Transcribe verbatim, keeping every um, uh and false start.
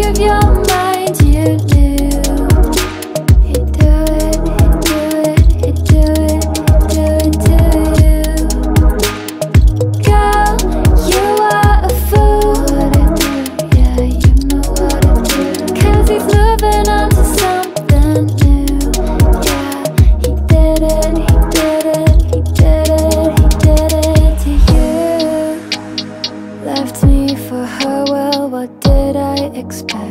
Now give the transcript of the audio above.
of your mind, you knew. He'd do it, he'd do it, he'd do it, he'd do it to you. Girl, you are a fool. What to do, yeah, you know what to do. Cause he's moving on to something new. Yeah, he did it, he did it, he did it, he did it to you. Left me for her, well, what did I expect?